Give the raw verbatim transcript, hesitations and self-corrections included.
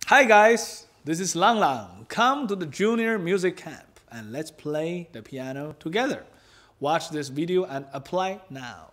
Hi guys, this is Lang Lang. Come to the junior music camp and let's play the piano together. Watch this video and apply now.